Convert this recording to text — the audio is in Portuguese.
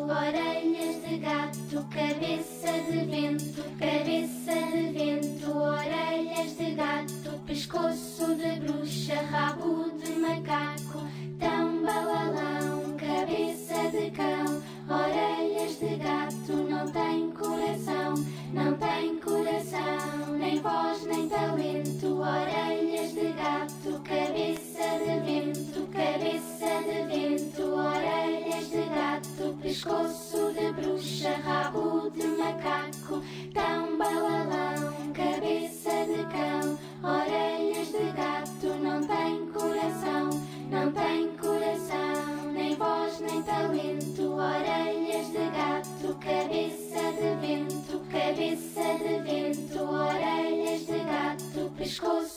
orelhas de gato, cabeça de vento, orelhas de gato, pescoço de bruxa, rabo de macaco, tambalalão, cabeça de cão, orelhas de gato, não tem coração, não tem coração, nem voz nem talento, orelhas de gato, cabeça de vento, orelhas de gato, pescoço de bruxa, rabo de macaco, tambalalão, cabeça de cão, orelhas de gato, não tem coração, não tem coração, nem voz nem talento, orelhas de gato, cabeça de vento, orelhas de gato, pescoço